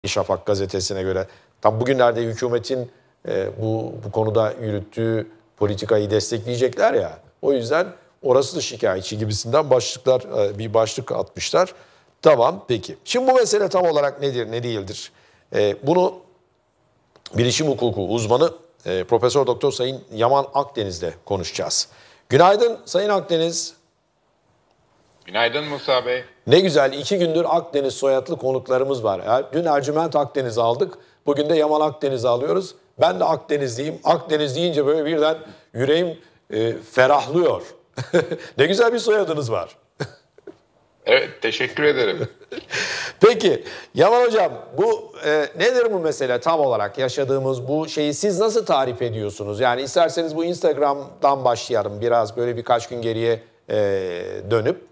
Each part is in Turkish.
Şafak gazetesine göre. Tam bugünlerde hükümetin bu konuda yürüttüğü politikayı destekleyecekler ya. O yüzden orası da şikayetçi gibisinden bir başlık atmışlar. Tamam, peki. Şimdi bu mesele tam olarak nedir, ne değildir? Bunu bilişim hukuku uzmanı Profesör Doktor Sayın Yaman Akdeniz'le konuşacağız. Günaydın Sayın Akdeniz. Günaydın Musa Bey. Ne güzel, 2 gündür Akdeniz soyadlı konuklarımız var. Dün Ercüment Akdeniz aldık. Bugün de Yaman Akdeniz alıyoruz. Ben de Akdenizliyim. Akdeniz deyince böyle birden yüreğim ferahlıyor. Ne güzel bir soyadınız var. Evet, teşekkür ederim. Peki Yaman Hocam, bu nedir bu mesele tam olarak yaşadığımız bu şeyi siz nasıl tarif ediyorsunuz? Yani isterseniz bu Instagram'dan başlayalım, biraz böyle birkaç gün geriye dönüp.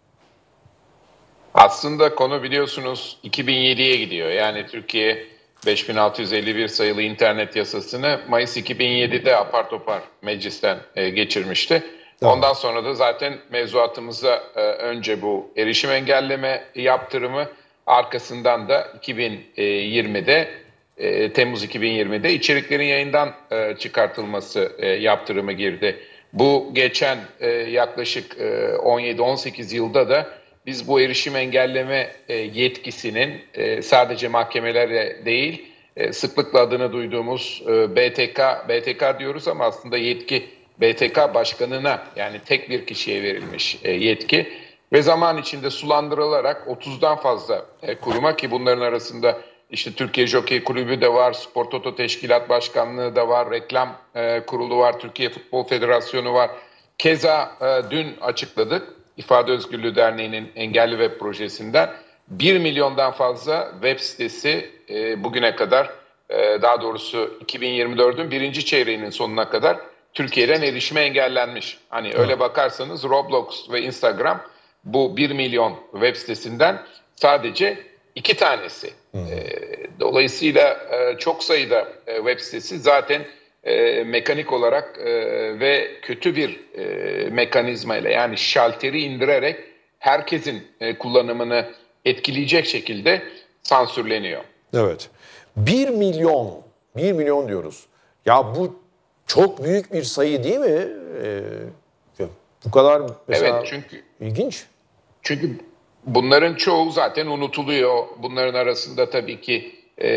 Aslında konu biliyorsunuz 2007'ye gidiyor. Yani Türkiye 5651 sayılı internet yasasını Mayıs 2007'de apar topar meclisten geçirmişti. Tamam. Ondan sonra da zaten mevzuatımıza önce bu erişim engelleme yaptırımı, arkasından da 2020'de Temmuz 2020'de içeriklerin yayından çıkartılması yaptırımı girdi. Bu geçen yaklaşık 17-18 yılda da biz bu erişim engelleme yetkisinin sadece mahkemelere değil, sıklıkla adını duyduğumuz BTK diyoruz ama aslında yetki BTK başkanına, yani tek bir kişiye verilmiş yetki ve zaman içinde sulandırılarak 30'dan fazla kuruma, ki bunların arasında işte Türkiye Jokey Kulübü de var, Spor Toto Teşkilat Başkanlığı da var, Reklam Kurulu var, Türkiye Futbol Federasyonu var. Keza dün açıkladık, İfade Özgürlüğü Derneği'nin engelli web projesinden 1 milyondan fazla web sitesi bugüne kadar, daha doğrusu 2024'ün birinci çeyreğinin sonuna kadar Türkiye'den erişime engellenmiş. Hani öyle bakarsanız Roblox ve Instagram bu 1 milyon web sitesinden sadece 2 tanesi. Dolayısıyla çok sayıda web sitesi zaten mekanik olarak ve kötü bir mekanizmayla, yani şalteri indirerek herkesin kullanımını etkileyecek şekilde sansürleniyor. Evet. 1 milyon diyoruz. Ya bu çok büyük bir sayı değil mi? Bu kadar mesela, evet, çünkü ilginç. Çünkü bunların çoğu zaten unutuluyor. Bunların arasında tabii ki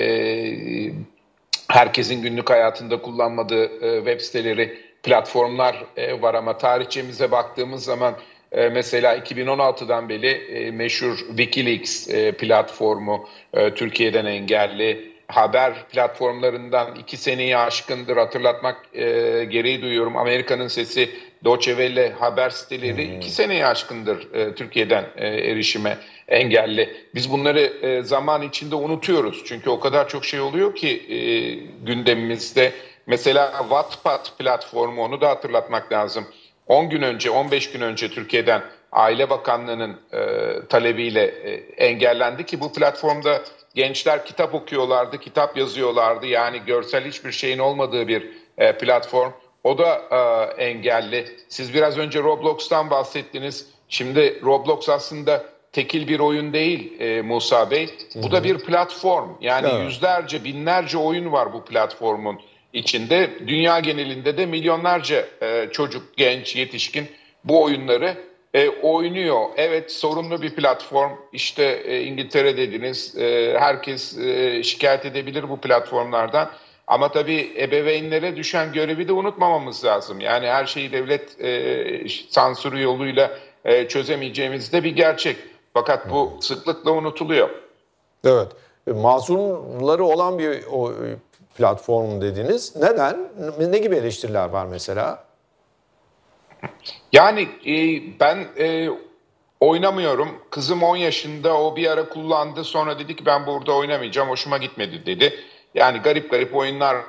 herkesin günlük hayatında kullanmadığı web siteleri, platformlar var ama tarihçemize baktığımız zaman mesela 2016'dan beri meşhur Wikileaks platformu Türkiye'den engelli. Haber platformlarından 2 seneyi aşkındır, hatırlatmak gereği duyuyorum. Amerika'nın Sesi, Deutsche Welle haber siteleri 2 seneyi aşkındır Türkiye'den erişime engelli. Biz bunları zaman içinde unutuyoruz. Çünkü o kadar çok şey oluyor ki gündemimizde. Mesela Wattpad platformu, onu da hatırlatmak lazım. 10 gün önce, 15 gün önce Türkiye'den Aile Bakanlığı'nın talebiyle engellendi ki bu platformda gençler kitap okuyorlardı, kitap yazıyorlardı. Yani görsel hiçbir şeyin olmadığı bir platform. O da engelli. Siz biraz önce Roblox'tan bahsettiniz. Şimdi Roblox aslında tekil bir oyun değil Musa Bey. Bu da bir platform. Yani evet, yüzlerce, binlerce oyun var bu platformun içinde. Dünya genelinde de milyonlarca çocuk, genç, yetişkin bu oyunları oynuyor. Evet, sorunlu bir platform. İşte İngiltere dediniz. Herkes şikayet edebilir bu platformlardan. Ama tabii ebeveynlere düşen görevi de unutmamamız lazım. Yani her şeyi devlet sansürü yoluyla çözemeyeceğimiz de bir gerçek. Fakat bu sıklıkla unutuluyor. Evet. Masumları olan bir platform dediniz. Neden? Ne gibi eleştiriler var mesela? Yani ben oynamıyorum. Kızım 10 yaşında, o bir ara kullandı. Sonra dedi ki ben burada oynamayacağım, hoşuma gitmedi dedi. Yani garip garip oyunlar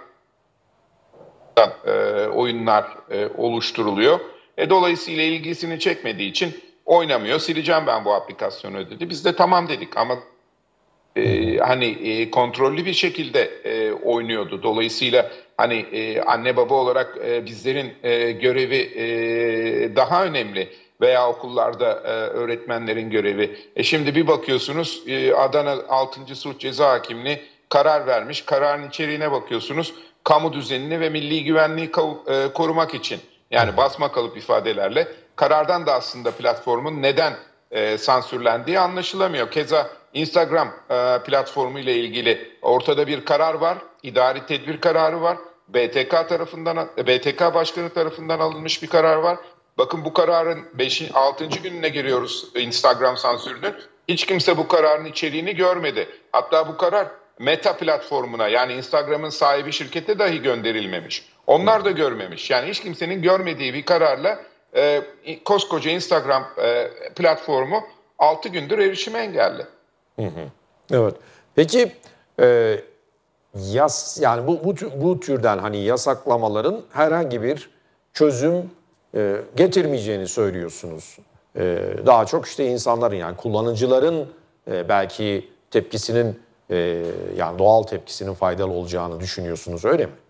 oluşturuluyor. Dolayısıyla ilgisini çekmediği için oynamıyor. Sileceğim ben bu aplikasyonu dedi. Biz de tamam dedik ama kontrollü bir şekilde oynuyordu. Dolayısıyla anne baba olarak bizlerin görevi daha önemli. veya okullarda öğretmenlerin görevi. Şimdi bir bakıyorsunuz Adana 6. Sulh Ceza Hakimliği karar vermiş. Kararın içeriğine bakıyorsunuz. Kamu düzenini ve milli güvenliği korumak için. Yani basma kalıp ifadelerle. Karardan da aslında platformun neden sansürlendiği anlaşılamıyor. Keza Instagram platformu ile ilgili ortada bir karar var. İdari tedbir kararı var. BTK Başkanı tarafından alınmış bir karar var. Bakın bu kararın 6. gününe giriyoruz Instagram sansürünün. Hiç kimse bu kararın içeriğini görmedi. Hatta bu karar Meta platformuna, yani Instagram'ın sahibi şirkete dahi gönderilmemiş. Onlar da görmemiş. Yani hiç kimsenin görmediği bir kararla koskoca Instagram platformu 6 gündür erişime engelli. Evet. Peki yani bu türden hani yasaklamaların herhangi bir çözüm getirmeyeceğini söylüyorsunuz. Daha çok işte insanların, yani kullanıcıların belki tepkisinin, yani doğal tepkisinin faydalı olacağını düşünüyorsunuz, öyle mi?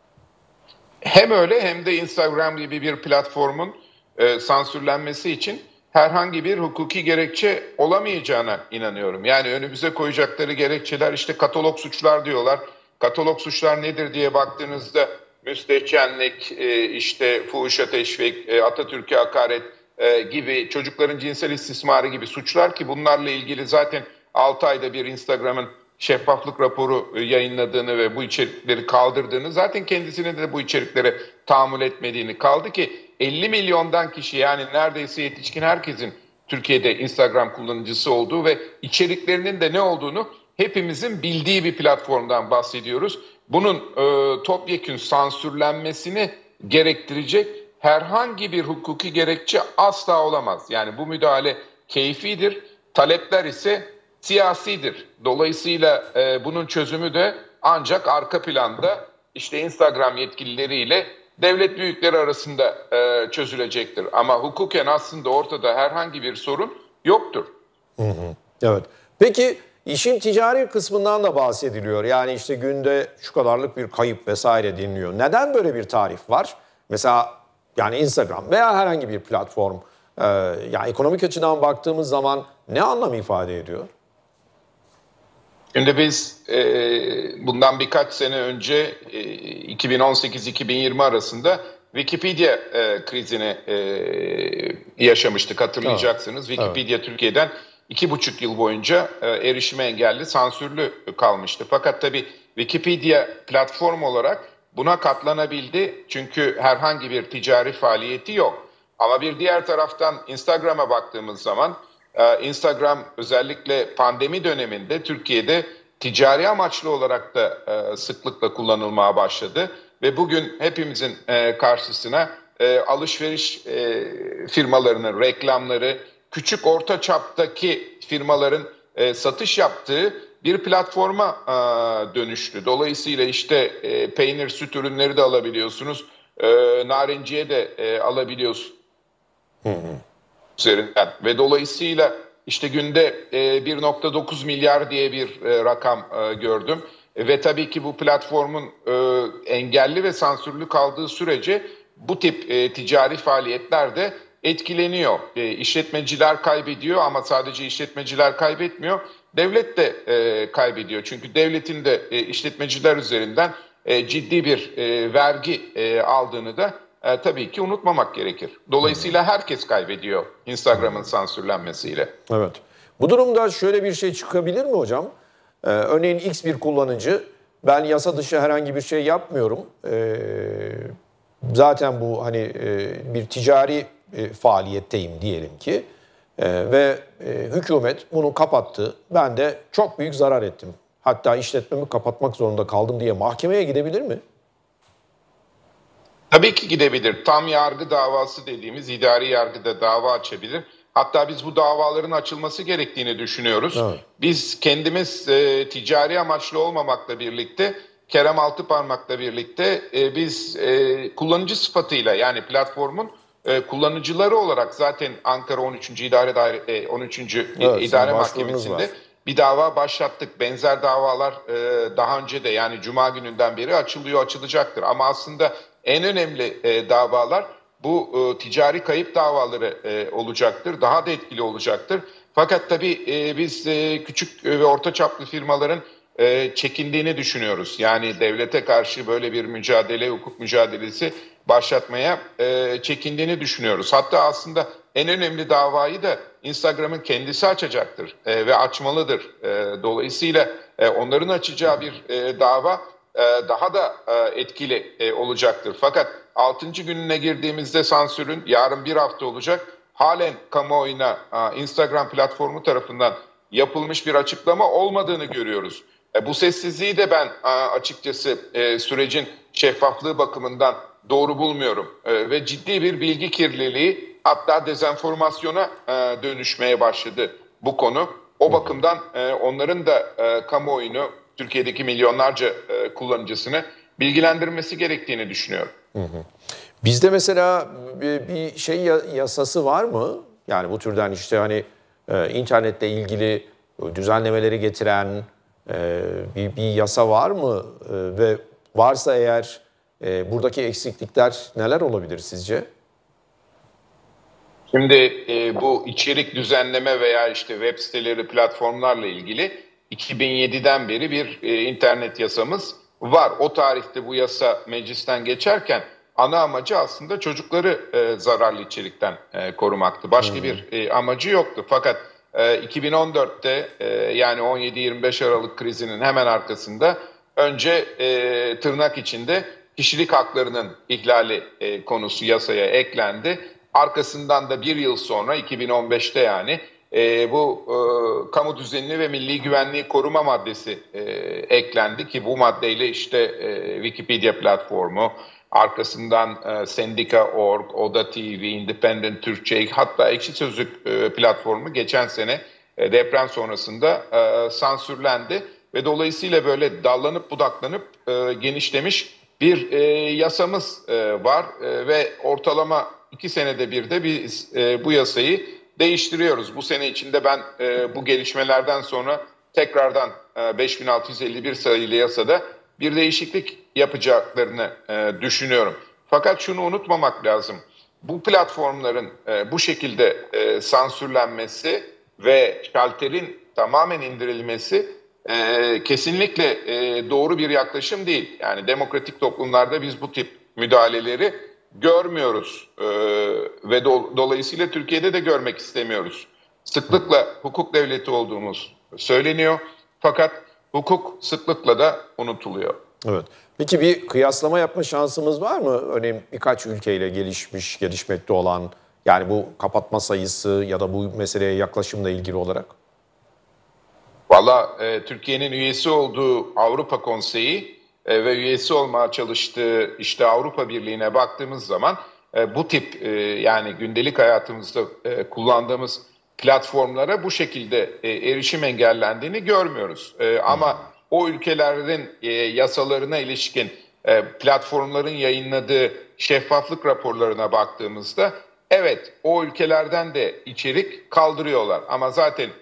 Hem öyle hem de Instagram gibi bir platformun sansürlenmesi için herhangi bir hukuki gerekçe olamayacağına inanıyorum. Yani önümüze koyacakları gerekçeler işte katalog suçlar diyorlar. Katalog suçlar nedir diye baktığınızda müstehcenlik, işte fuhuşa teşvik, Atatürk'e hakaret gibi, çocukların cinsel istismarı gibi suçlar ki bunlarla ilgili zaten 6 ayda bir Instagram'ın şeffaflık raporu yayınladığını ve bu içerikleri kaldırdığını, zaten kendisinin de bu içeriklere tahammül etmediğini, kaldı ki 50 milyondan kişi, yani neredeyse yetişkin herkesin Türkiye'de Instagram kullanıcısı olduğu ve içeriklerinin de ne olduğunu hepimizin bildiği bir platformdan bahsediyoruz. Bunun topyekün sansürlenmesini gerektirecek herhangi bir hukuki gerekçe asla olamaz. Yani bu müdahale keyfidir, talepler ise siyasidir. Dolayısıyla bunun çözümü de ancak arka planda işte Instagram yetkilileriyle devlet büyükleri arasında çözülecektir. Ama hukuken aslında ortada herhangi bir sorun yoktur. Evet. Peki işin ticari kısmından da bahsediliyor. Yani işte günde şu kadarlık bir kayıp vesaire deniliyor. Neden böyle bir tarif var? Mesela yani Instagram veya herhangi bir platform, yani ekonomik açıdan baktığımız zaman ne anlam ifade ediyor? Şimdi biz bundan birkaç sene önce 2018-2020 arasında Wikipedia krizini yaşamıştık, hatırlayacaksınız. Evet. Wikipedia evet. Türkiye'den 2,5 yıl boyunca erişime engelli, sansürlü kalmıştı. Fakat tabii Wikipedia platform olarak buna katlanabildi. Çünkü herhangi bir ticari faaliyeti yok. Ama bir diğer taraftan Instagram'a baktığımız zaman Instagram özellikle pandemi döneminde Türkiye'de ticari amaçlı olarak da sıklıkla kullanılmaya başladı. Ve bugün hepimizin karşısına alışveriş firmalarının reklamları, küçük orta çaptaki firmaların satış yaptığı bir platforma dönüştü. Dolayısıyla işte peynir, süt ürünleri de alabiliyorsunuz, narenciye de alabiliyorsunuz. Üzerinden ve dolayısıyla işte günde 1,9 milyar diye bir rakam gördüm. Ve tabii ki bu platformun engelli ve sansürlü kaldığı sürece bu tip ticari faaliyetler de etkileniyor. İşletmeciler kaybediyor ama sadece işletmeciler kaybetmiyor. Devlet de kaybediyor. Çünkü devletin de işletmeciler üzerinden ciddi bir vergi aldığını da tabii ki unutmamak gerekir. Dolayısıyla herkes kaybediyor Instagram'ın sansürlenmesiyle. Evet. Bu durumda şöyle bir şey çıkabilir mi hocam? Örneğin X bir kullanıcı, ben yasa dışı herhangi bir şey yapmıyorum. Zaten bu hani bir ticari faaliyetteyim diyelim ki. Ve hükümet bunu kapattı. Ben de çok büyük zarar ettim. Hatta işletmemi kapatmak zorunda kaldım diye mahkemeye gidebilir mi? Tabii ki gidebilir. Tam yargı davası dediğimiz idari yargıda dava açabilir. Hatta biz bu davaların açılması gerektiğini düşünüyoruz. Evet. Biz kendimiz ticari amaçlı olmamakla birlikte, Kerem Altıparmak'la birlikte biz kullanıcı sıfatıyla, yani platformun kullanıcıları olarak zaten Ankara 13. Evet, İdare Mahkemesi'nde var. Bir dava başlattık. Benzer davalar daha önce de, yani Cuma gününden beri açılacaktır. Ama aslında en önemli davalar bu ticari kayıp davaları olacaktır. Daha da etkili olacaktır. Fakat tabii biz küçük ve orta çaplı firmaların çekindiğini düşünüyoruz. Yani devlete karşı böyle bir mücadele, hukuk mücadelesi başlatmaya çekindiğini düşünüyoruz. Hatta aslında en önemli davayı da Instagram'ın kendisi açacaktır ve açmalıdır. Dolayısıyla onların açacağı bir dava daha da etkili olacaktır. Fakat 6. gününe girdiğimizde sansürün yarın bir hafta olacak. Halen kamuoyuna Instagram platformu tarafından yapılmış bir açıklama olmadığını görüyoruz. Bu sessizliği de ben açıkçası sürecin şeffaflığı bakımından doğru bulmuyorum. Ve ciddi bir bilgi kirliliği, hatta dezenformasyona dönüşmeye başladı bu konu. O bakımdan onların da kamuoyunu, Türkiye'deki milyonlarca kullanıcısını bilgilendirmesi gerektiğini düşünüyorum. Bizde mesela bir şey yasası var mı? Yani bu türden işte hani internetle ilgili düzenlemeleri getiren bir yasa var mı? Ve varsa eğer buradaki eksiklikler neler olabilir sizce? Şimdi bu içerik düzenleme veya işte web siteleri, platformlarla ilgili 2007'den beri bir internet yasamız var. O tarihte bu yasa meclisten geçerken ana amacı aslında çocukları zararlı içerikten korumaktı. Başka bir amacı yoktu. Fakat 2014'te yani 17-25 Aralık krizinin hemen arkasında önce tırnak içinde kişilik haklarının ihlali konusu yasaya eklendi. Arkasından da bir yıl sonra 2015'te yani bu kamu düzenini ve milli güvenliği koruma maddesi eklendi ki bu maddeyle işte Wikipedia platformu, arkasından Sendika.org, Oda TV, Independent Türkçe, hatta Ekşi Sözlük platformu geçen sene deprem sonrasında sansürlendi ve dolayısıyla böyle dallanıp budaklanıp genişlemiş bir yasamız var ve ortalama 2 senede bir de biz bu yasayı değiştiriyoruz. Bu sene içinde ben bu gelişmelerden sonra tekrardan 5651 sayılı yasada bir değişiklik yapacaklarını düşünüyorum. Fakat şunu unutmamak lazım. Bu platformların bu şekilde sansürlenmesi ve şalterin tamamen indirilmesi kesinlikle doğru bir yaklaşım değil. Yani demokratik toplumlarda biz bu tip müdahaleleri görmüyoruz ve dolayısıyla Türkiye'de de görmek istemiyoruz. Sıklıkla hukuk devleti olduğumuz söyleniyor fakat hukuk sıklıkla da unutuluyor. Evet. Peki bir kıyaslama yapma şansımız var mı? Örneğin birkaç ülkeyle gelişmekte olan, yani bu kapatma sayısı ya da bu meseleye yaklaşımla ilgili olarak? Valla Türkiye'nin üyesi olduğu Avrupa Konseyi ve üyesi olmaya çalıştığı işte Avrupa Birliği'ne baktığımız zaman bu tip yani gündelik hayatımızda kullandığımız platformlara bu şekilde erişim engellendiğini görmüyoruz. Ama o ülkelerin yasalarına ilişkin platformların yayınladığı şeffaflık raporlarına baktığımızda evet o ülkelerden de içerik kaldırıyorlar. Ama zaten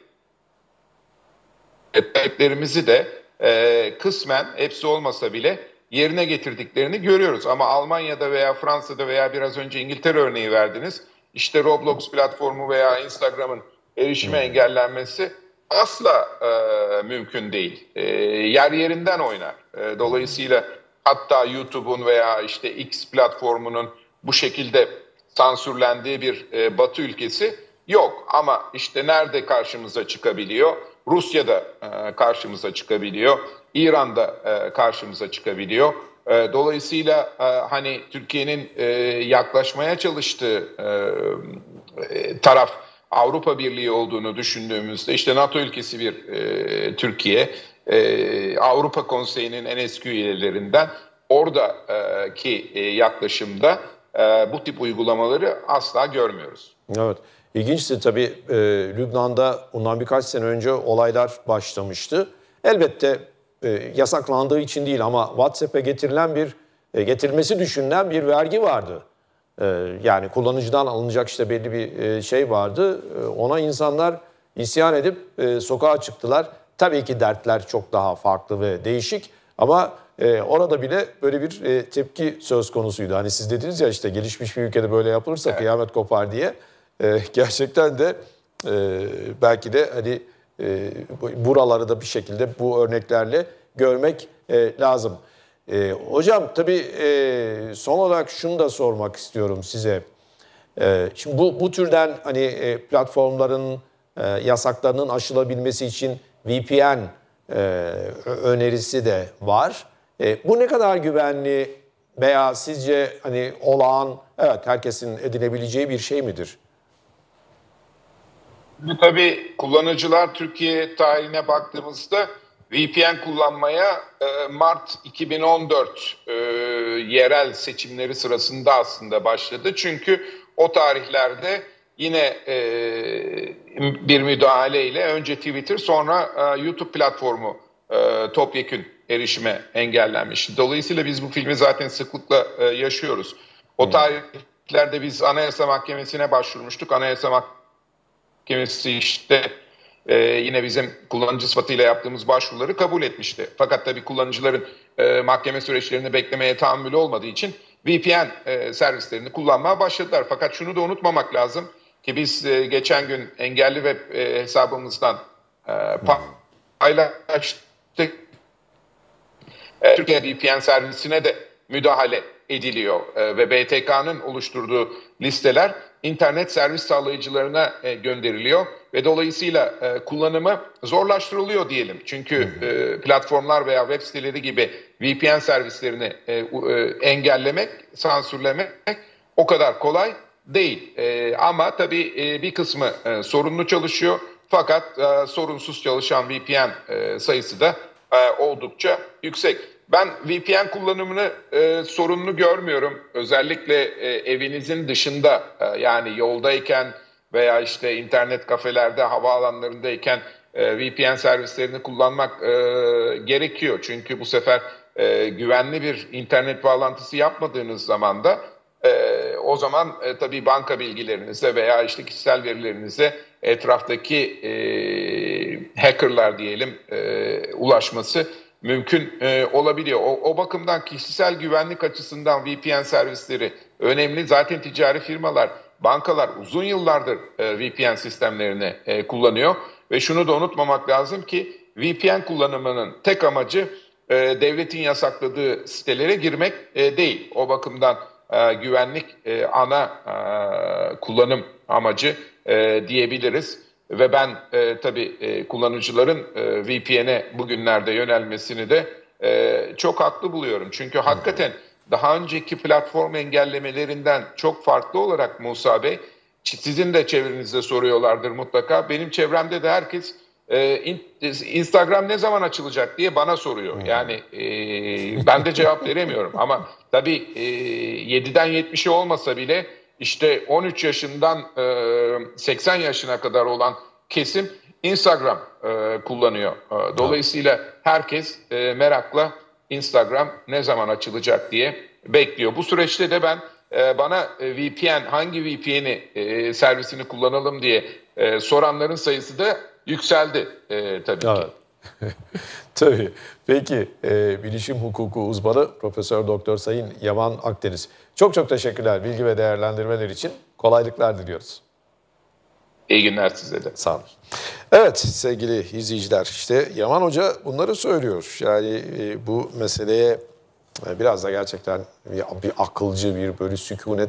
taleplerimizi de kısmen hepsi olmasa bile yerine getirdiklerini görüyoruz. Ama Almanya'da veya Fransa'da veya biraz önce İngiltere örneği verdiniz. İşte Roblox platformu veya Instagram'ın erişime engellenmesi asla mümkün değil. Yer yerinden oynar. Dolayısıyla hatta YouTube'un veya işte X platformunun bu şekilde sansürlendiği bir Batı ülkesi yok. Ama işte nerede karşımıza çıkabiliyor? Rusya'da karşımıza çıkabiliyor. İran'da karşımıza çıkabiliyor. Dolayısıyla hani Türkiye'nin yaklaşmaya çalıştığı taraf Avrupa Birliği olduğunu düşündüğümüzde işte NATO ülkesi bir Türkiye, Avrupa Konseyi'nin en eski üyelerinden oradaki yaklaşımda bu tip uygulamaları asla görmüyoruz. Evet. İlginçti tabii, Lübnan'da bundan birkaç sene önce olaylar başlamıştı. Elbette yasaklandığı için değil ama WhatsApp'e getirilmesi düşünülen bir vergi vardı. Yani kullanıcıdan alınacak işte belli bir şey vardı. Ona insanlar isyan edip sokağa çıktılar. Tabii ki dertler çok daha farklı ve değişik. Ama orada bile böyle bir tepki söz konusuydu. Hani siz dediniz ya işte gelişmiş bir ülkede böyle yapılırsa kıyamet kopar diye. Gerçekten de belki de hani buraları da bir şekilde bu örneklerle görmek lazım. Hocam tabii son olarak şunu da sormak istiyorum size. Şimdi bu türden hani platformların yasaklarının aşılabilmesi için VPN önerisi de var. Bu ne kadar güvenli veya sizce hani olağan, evet herkesin edinebileceği bir şey midir? Bu tabii kullanıcılar Türkiye tarihine baktığımızda VPN kullanmaya Mart 2014 yerel seçimleri sırasında aslında başladı. Çünkü o tarihlerde yine bir müdahaleyle önce Twitter sonra YouTube platformu topyekün erişime engellenmiş. Dolayısıyla biz bu filmi zaten sıklıkla yaşıyoruz. O tarihlerde biz Anayasa Mahkemesi'ne başvurmuştuk. Anayasa Mahkemesi işte yine bizim kullanıcı sıfatıyla yaptığımız başvuruları kabul etmişti. Fakat tabii kullanıcıların mahkeme süreçlerini beklemeye tahammülü olmadığı için VPN servislerini kullanmaya başladılar. Fakat şunu da unutmamak lazım ki biz geçen gün engelli web hesabımızdan paylaştık. Türkiye VPN servisine de müdahale ediliyor ve BTK'nın oluşturduğu listeler internet servis sağlayıcılarına gönderiliyor ve dolayısıyla kullanımı zorlaştırılıyor diyelim. Çünkü platformlar veya web siteleri gibi VPN servislerini engellemek, sansürlemek o kadar kolay değil. Ama tabii bir kısmı sorunlu çalışıyor. Fakat sorunsuz çalışan VPN sayısı da oldukça yüksek. Ben VPN kullanımını sorunlu görmüyorum. Özellikle evinizin dışında yani yoldayken veya işte internet kafelerde, havaalanlarındayken VPN servislerini kullanmak gerekiyor. Çünkü bu sefer güvenli bir internet bağlantısı yapmadığınız zaman da o zaman tabii banka bilgilerinize veya işte kişisel verilerinize etraftaki hackerlar diyelim ulaşması mümkün olabiliyor. O bakımdan kişisel güvenlik açısından VPN servisleri önemli. Zaten ticari firmalar, bankalar uzun yıllardır VPN sistemlerini kullanıyor. Ve şunu da unutmamak lazım ki VPN kullanımının tek amacı devletin yasakladığı sitelere girmek değil. O bakımdan güvenlik ana kullanım amacı diyebiliriz. Ve ben tabii kullanıcıların VPN'e bugünlerde yönelmesini de çok haklı buluyorum. Çünkü hakikaten daha önceki platform engellemelerinden çok farklı olarak Musa Bey, sizin de çevrenizde soruyorlardır mutlaka. Benim çevremde de herkes Instagram ne zaman açılacak diye bana soruyor. Yani ben de cevap veremiyorum. Ama tabii 7'den 70'e olmasa bile işte 13 yaşından 80 yaşına kadar olan kesim Instagram kullanıyor. Dolayısıyla herkes merakla Instagram ne zaman açılacak diye bekliyor. Bu süreçte de ben bana VPN, hangi VPN'i servisini kullanalım diye soranların sayısı da yükseldi tabii ki. Tabii. Peki bilişim hukuku uzmanı Profesör Doktor Sayın Yaman Akdeniz. Çok teşekkürler bilgi ve değerlendirmeler için. Kolaylıklar diliyoruz. İyi günler size de. Sağ olun. Evet sevgili izleyiciler, işte Yaman Hoca bunları söylüyor. Yani bu meseleye biraz da gerçekten bir akılcı, bir böyle sükunet